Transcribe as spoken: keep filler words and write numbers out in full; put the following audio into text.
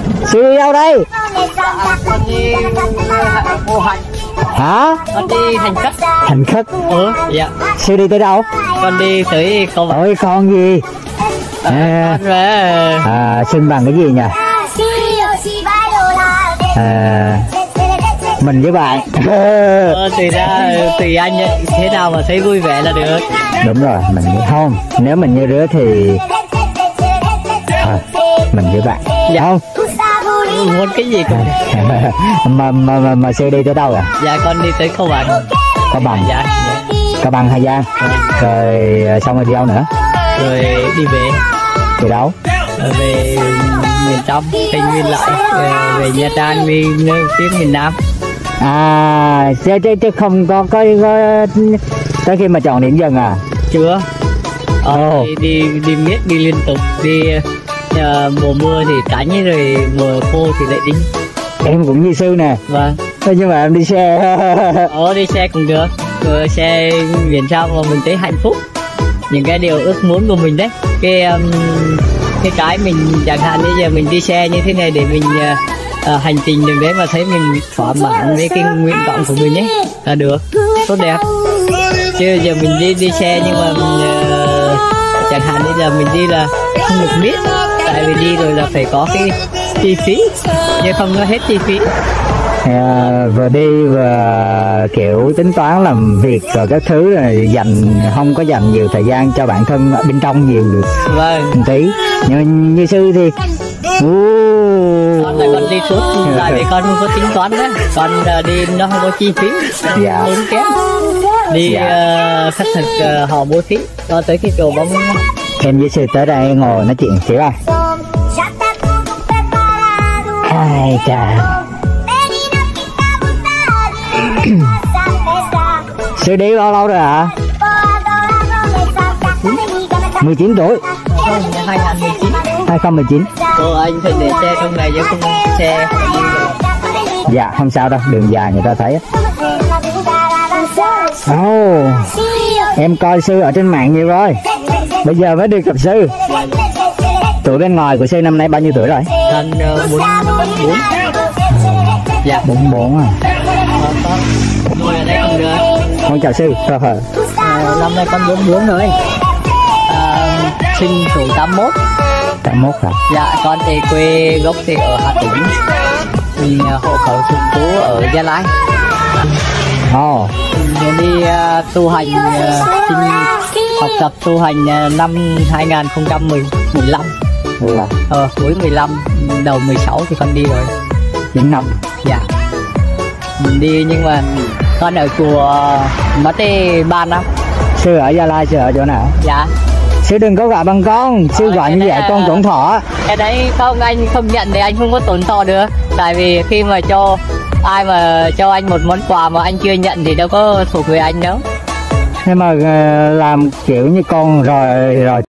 Sư đi đâu đây? Con đi bộ hành. Hả? Con đi hành khất. Hành khất. Ừ, dạ. Sư đi tới đâu? Con đi tới cầu Vàng. Ôi con gì? À, Con về. à, xưng bằng cái gì nhỉ? À, mình với bạn. Ờ, tùy ra tùy anh thế nào mà thấy vui vẻ là được. Đúng rồi, mình không. Nếu mình như rứa thì thôi, mình với bạn. Dạ. Không. Muốn cái gì cũng mà, mà, mà, mà sư đi tới đâu à? dạ con đi tới cầu Bằng. Cao Bằng. Dạ, dạ. Cao Bằng Hà Giang. Rồi xong rồi đi đâu nữa? Rồi đi về. Từ đâu? Rồi về miền Trong, Tây Nguyên lại. Rồi về Nha Trang, đi tiếng miền Nam. À, chứ, chứ, chứ không có, có, có tới khi mà chọn điểm dừng à? Chưa. Ờ, Oh. đi, đi đi miết đi liên tục đi. Uh, mùa mưa thì tránh rồi mùa khô thì lại đi. Em cũng như sư nè. Vâng. Thế nhưng mà em đi xe. Ờ, đi xe cũng được. Rồi xe miền Trong mà mình thấy hạnh phúc. Những cái điều ước muốn của mình đấy. Cái um, cái cái mình chẳng hạn bây giờ mình đi xe như thế này để mình uh, uh, hành trình đường đấy mà thấy mình thỏa mãn với cái nguyện vọng của mình ấy là được, tốt đẹp. Chứ giờ mình đi đi xe nhưng mà mình, uh, chẳng hạn bây giờ mình đi là không được biết, tại vì đi rồi là phải có cái chi phí, nhưng không có hết chi phí. À, vừa đi vừa kiểu tính toán làm việc rồi các thứ, rồi dành không có dành nhiều thời gian cho bản thân ở bên trong nhiều được. Vâng. Một tí. Nhưng như sư thì uh. Con là con đi suốt, tại vì con không có tính toán đó, con uh, đi nó không có chi phí, dạ. tốn kém. Đi dạ. uh, khách thực uh, họ bố thí cho tới cái chỗ bóng. Em với sư tới đây ngồi nói chuyện xíu à. Ai chà. Sư đi bao lâu rồi ạ? mười chín tuổi. hai không một chín. hai không một chín. Ờ, anh phải để xe trong này chứ không xe không đi được. Dạ không sao đâu, đường dài người ta thấy. Oh, em coi sư ở trên mạng nhiều rồi, bây giờ mới được gặp sư. Tuổi bên ngoài của sư năm nay bao nhiêu tuổi rồi? Anh uh, bốn bốn. Dạ. Bốn bốn à. Ngồi ở đây không được. Con chào sư. Ờ, À, năm nay con bốn bốn rồi. À, sinh số tám mốt. tám mốt hả? Dạ, con thì quê gốc thì ở Hà Tĩnh. Mình uh, hộ khẩu thường trú ở Gia Lai. Ồ. Oh. Mình đi uh, tu hành, uh, sinh, học tập tu hành uh, năm hai không một lăm. Là. Ờ, cuối mười lăm, đầu mười sáu thì con đi rồi. chín năm. Dạ. Mình đi nhưng mà con ở chùa mất tới ba năm. Sư ở Gia Lai, sư ở chỗ nào? Dạ. Sư đừng có gọi bằng con, sư ờ, gọi như vậy là... con tổn thọ. Cái đấy không, anh không nhận thì anh không có tổn thọ được. Tại vì khi mà cho ai mà cho anh một món quà mà anh chưa nhận thì đâu có thuộc về anh đâu. Nhưng mà làm kiểu như con rồi rồi